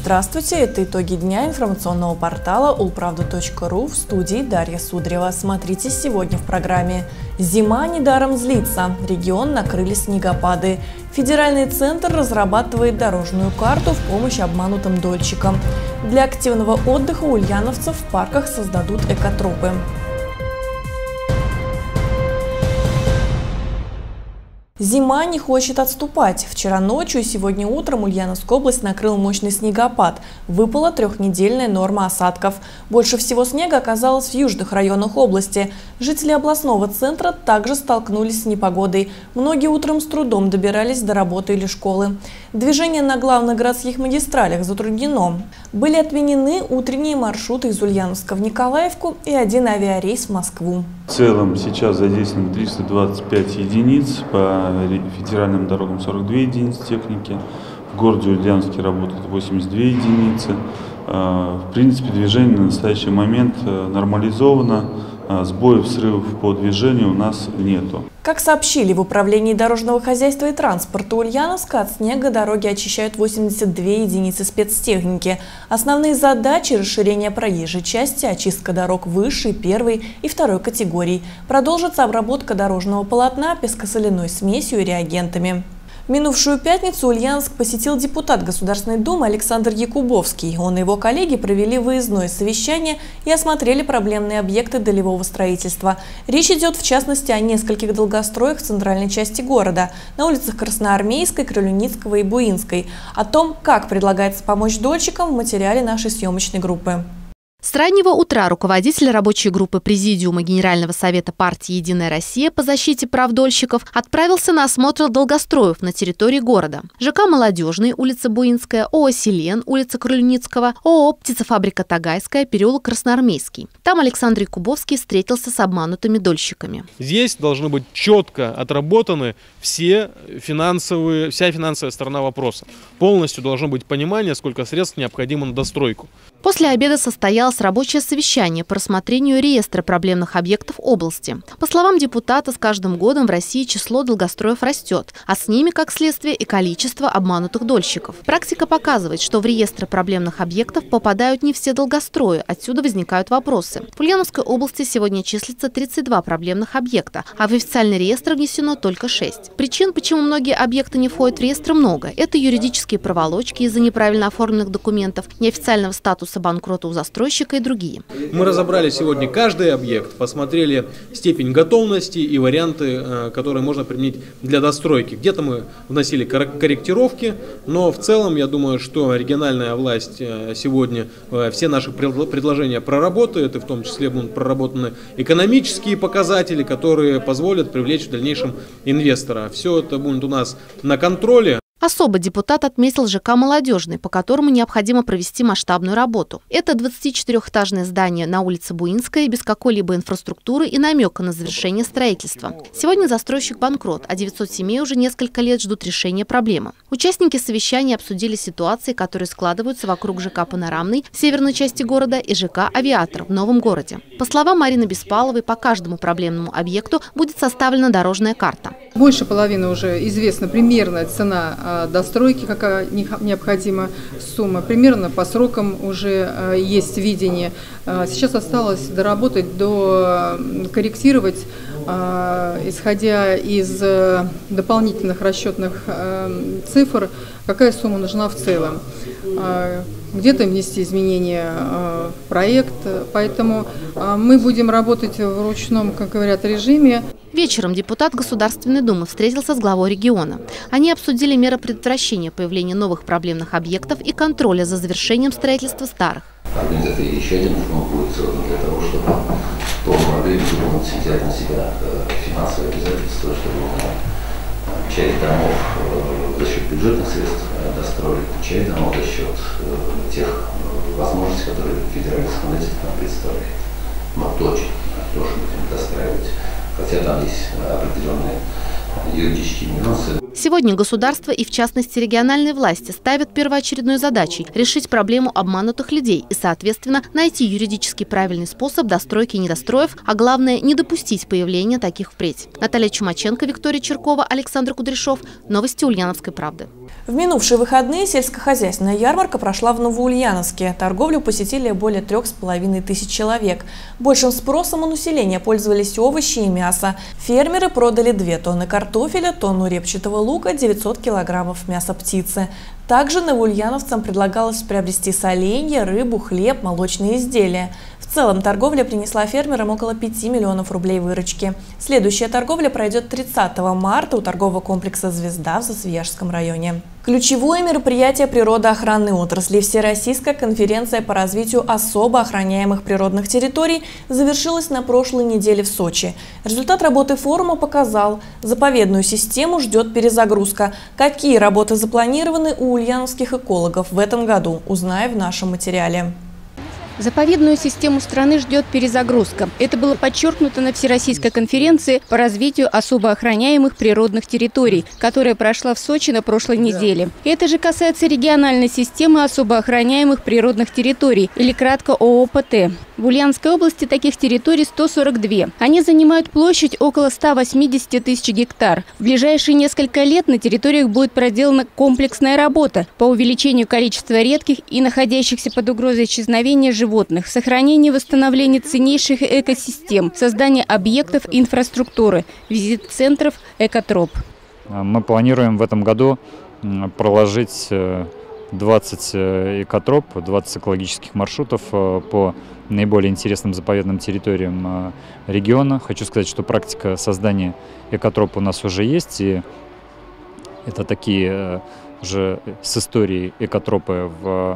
Здравствуйте, это итоги дня информационного портала ulpravda.ru, в студии Дарья Судрева. Смотрите сегодня в программе. Зима недаром злится. Регион накрыли снегопады. Федеральный центр разрабатывает дорожную карту в помощь обманутым дольщикам. Для активного отдыха ульяновцев в парках создадут экотропы. Зима не хочет отступать. Вчера ночью и сегодня утром Ульяновскую область накрыл мощный снегопад. Выпала трехнедельная норма осадков. Больше всего снега оказалось в южных районах области. Жители областного центра также столкнулись с непогодой. Многие утром с трудом добирались до работы или школы. Движение на главных городских магистралях затруднено. Были отменены утренние маршруты из Ульяновска в Николаевку и один авиарейс в Москву. В целом сейчас задействовано 325 единиц, по федеральным дорогам 42 единицы техники, в городе Ульяновске работают 82 единицы. В принципе, движение на настоящий момент нормализовано, сбоев, срывов по движению у нас нету. Как сообщили в Управлении дорожного хозяйства и транспорта Ульяновска, от снега дороги очищают 82 единицы спецтехники. Основные задачи – расширение проезжей части, очистка дорог высшей, первой и второй категорий. Продолжится обработка дорожного полотна пескосоляной смесью и реагентами. В минувшую пятницу Ульяновск посетил депутат Государственной Думы Александр Якубовский. Он и его коллеги провели выездное совещание и осмотрели проблемные объекты долевого строительства. Речь идет в частности о нескольких долгостроях в центральной части города, на улицах Красноармейской, Крылюницкого и Буинской. О том, как предлагается помочь дольщикам, в материале нашей съемочной группы. С раннего утра руководитель рабочей группы Президиума Генерального совета партии «Единая Россия» по защите прав дольщиков отправился на осмотр долгостроев на территории города. ЖК «Молодежный», улица Буинская, ООО «Селен», улица Крылюницкого, ООО «Птицефабрика Тагайская», переулок Красноармейский. Там Александр Якубовский встретился с обманутыми дольщиками. Здесь должны быть четко отработаны вся финансовая сторона вопроса. Полностью должно быть понимание, сколько средств необходимо на достройку. После обеда состоялось рабочее совещание по рассмотрению реестра проблемных объектов области. По словам депутата, с каждым годом в России число долгостроев растет, а с ними, как следствие, и количество обманутых дольщиков. Практика показывает, что в реестр проблемных объектов попадают не все долгострои, отсюда возникают вопросы. В Ульяновской области сегодня числится 32 проблемных объекта, а в официальный реестр внесено только 6. Причин, почему многие объекты не входят в реестр, много. Это юридические проволочки из-за неправильно оформленных документов, неофициального статуса банкрота у застройщика и другие. Мы разобрали сегодня каждый объект, посмотрели степень готовности и варианты, которые можно применить для достройки. Где-то мы вносили корректировки, но в целом я думаю, что региональная власть сегодня все наши предложения проработает, и в том числе будут проработаны экономические показатели, которые позволят привлечь в дальнейшем инвестора. Все это будет у нас на контроле. Особо депутат отметил ЖК «Молодежный», по которому необходимо провести масштабную работу. Это 24-этажное здание на улице Буинская без какой-либо инфраструктуры и намека на завершение строительства. Сегодня застройщик банкрот, а 900 семей уже несколько лет ждут решения проблемы. Участники совещания обсудили ситуации, которые складываются вокруг ЖК «Панорамный» в северной части города и ЖК «Авиатор» в Новом городе. По словам Марины Беспаловой, по каждому проблемному объекту будет составлена дорожная карта. Больше половины уже известна примерная цена достройки, какая необходима сумма. Примерно по срокам уже есть видение. Сейчас осталось доработать, корректировать, исходя из дополнительных расчетных цифр, какая сумма нужна в целом. Где-то внести изменения в проект, поэтому мы будем работать в ручном, как говорят, режиме. Вечером депутат Государственной Думы встретился с главой региона. Они обсудили меры предотвращения появления новых проблемных объектов и контроля за завершением строительства старых. Организация еще один фонд будет создан для того, чтобы по модели полностью взять на себя финансовые обязательства, чтобы часть домов за счет бюджетных средств достроить, часть домов за счет тех возможностей, которые федеральный законодательство нам представляет. Мы тоже будем достраивать, хотя там есть определенные юридические нюансы. Сегодня государство и, в частности, региональные власти ставят первоочередной задачей решить проблему обманутых людей и, соответственно, найти юридически правильный способ достройки недостроев, а главное, не допустить появления таких впредь. Наталья Чумаченко, Виктория Черкова, Александр Кудряшов. Новости Ульяновской правды. В минувшие выходные сельскохозяйственная ярмарка прошла в Новоульяновске. Торговлю посетили более 3500 человек. Большим спросом у населения пользовались овощи и мясо. Фермеры продали 2 тонны картофеля, тонну репчатого лука, 900 килограммов мяса птицы. Также новоульяновцам предлагалось приобрести соленья, рыбу, хлеб, молочные изделия. В целом торговля принесла фермерам около 5 миллионов рублей выручки. Следующая торговля пройдет 30 марта у торгового комплекса «Звезда» в Засвияжском районе. Ключевое мероприятие природоохранной отрасли Всероссийская конференция по развитию особо охраняемых природных территорий завершилась на прошлой неделе в Сочи. Результат работы форума показал, заповедную систему ждет перезагрузка. Какие работы запланированы у ульяновских экологов в этом году, узнаем в нашем материале. Заповедную систему страны ждет перезагрузка. Это было подчеркнуто на Всероссийской конференции по развитию особо охраняемых природных территорий, которая прошла в Сочи на прошлой неделе. Это же касается региональной системы особо охраняемых природных территорий, или кратко ООПТ. В Ульяновской области таких территорий 142. Они занимают площадь около 180 тысяч гектар. В ближайшие несколько лет на территориях будет проделана комплексная работа по увеличению количества редких и находящихся под угрозой исчезновения животных, сохранение и восстановление ценнейших экосистем, создание объектов инфраструктуры, визит центров «Экотроп». Мы планируем в этом году проложить 20 экотроп, 20 экологических маршрутов по наиболее интересным заповедным территориям региона. Хочу сказать, что практика создания экотропа у нас уже есть, и это такие же с историей экотропы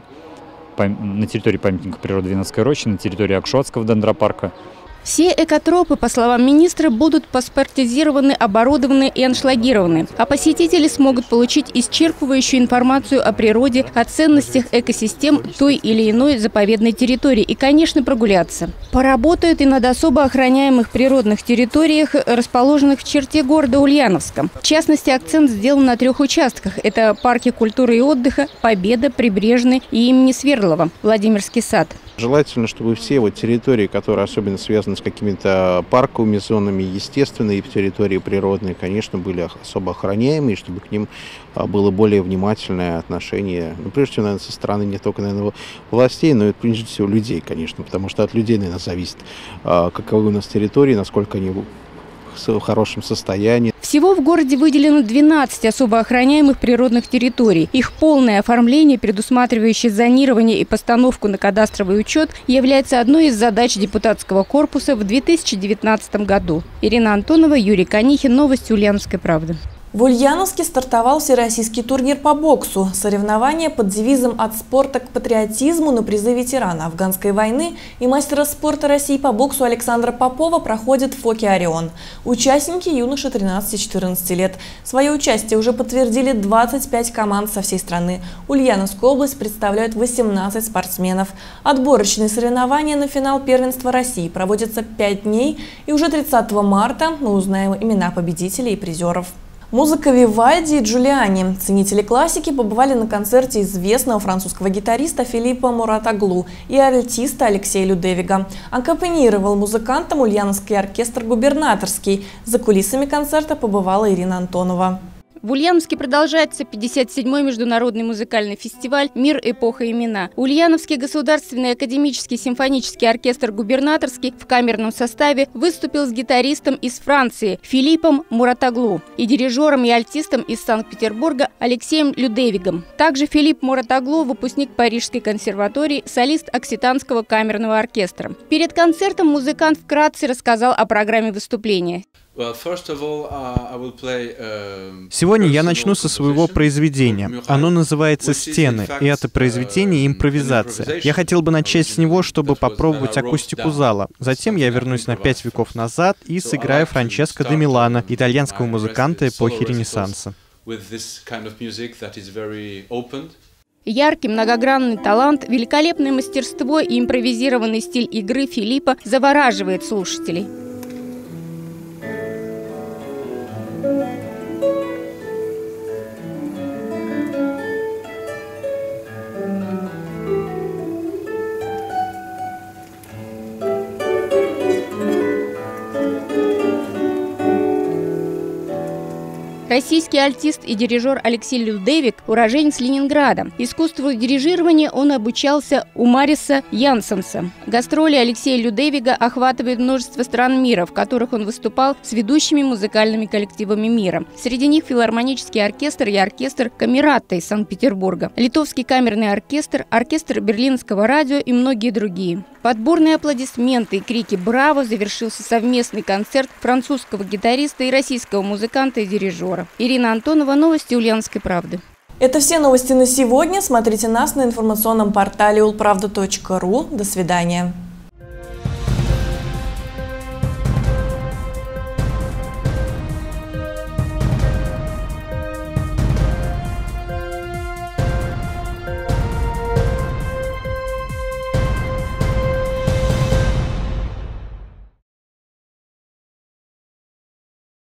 на территории памятника природы Винодской рощи, на территории Акшуатского дендропарка. Все экотропы, по словам министра, будут паспортизированы, оборудованы и аншлагированы. А посетители смогут получить исчерпывающую информацию о природе, о ценностях экосистем той или иной заповедной территории и, конечно, прогуляться. Поработают и над особо охраняемых природных территориях, расположенных в черте города Ульяновска. В частности, акцент сделан на 3 участках. Это парки культуры и отдыха, Победа, Прибрежный и имени Свердлова, Владимирский сад. Желательно, чтобы все территории, которые особенно связаны с какими-то парковыми зонами, естественные территории природные, конечно, были особо охраняемые, чтобы к ним было более внимательное отношение, прежде всего, наверное, со стороны не только, наверное, властей, но и, прежде всего, людей, конечно, потому что от людей, наверное, зависит, каковы у нас территории, насколько они в хорошем состоянии. Всего в городе выделено 12 особо охраняемых природных территорий. Их полное оформление, предусматривающее зонирование и постановку на кадастровый учет, является одной из задач депутатского корпуса в 2019 году. Ирина Антонова, Юрий Канихин. Новости Ульяновской правды. В Ульяновске стартовал всероссийский турнир по боксу. Соревнования под девизом «От спорта к патриотизму» на призы ветерана афганской войны и мастера спорта России по боксу Александра Попова проходят в ФОКе «Орион». Участники юноши 13-14 лет. Свое участие уже подтвердили 25 команд со всей страны. Ульяновскую область представляют 18 спортсменов. Отборочные соревнования на финал первенства России проводятся 5 дней, и уже 30 марта мы узнаем имена победителей и призеров. Музыка Вивальди и Джулиани. Ценители классики побывали на концерте известного французского гитариста Филиппа Муратоглу и артиста Алексея Людевига. Аккомпанировал музыкантам Ульяновский оркестр «Губернаторский». За кулисами концерта побывала Ирина Антонова. В Ульяновске продолжается 57-й международный музыкальный фестиваль «Мир. Эпоха. Имена». Ульяновский государственный академический симфонический оркестр «Губернаторский» в камерном составе выступил с гитаристом из Франции Филиппом Муратоглу и дирижером и альтистом из Санкт-Петербурга Алексеем Людевигом. Также Филипп Муратоглу – выпускник Парижской консерватории, солист Окситанского камерного оркестра. Перед концертом музыкант вкратце рассказал о программе выступления. Сегодня я начну со своего произведения. Оно называется «Стены», и это произведение импровизация. Я хотел бы начать с него, чтобы попробовать акустику зала. Затем я вернусь на 5 веков назад и сыграю Франческо де Милано, итальянского музыканта эпохи Ренессанса. Яркий, многогранный талант, великолепное мастерство и импровизированный стиль игры Филиппа завораживает слушателей. Российский альтист и дирижер Алексей Людевик – уроженец Ленинграда. Искусству дирижирования он обучался у Мариса Янсенса. Гастроли Алексея Людевига охватывают множество стран мира, в которых он выступал с ведущими музыкальными коллективами мира. Среди них филармонический оркестр и оркестр Камератта из Санкт-Петербурга, Литовский камерный оркестр, оркестр Берлинского радио и многие другие. Под бурные аплодисменты и крики «Браво!» завершился совместный концерт французского гитариста и российского музыканта и дирижера. Ирина Антонова, новости Ульяновской правды. Это все новости на сегодня. Смотрите нас на информационном портале ulpravda.ru. До свидания.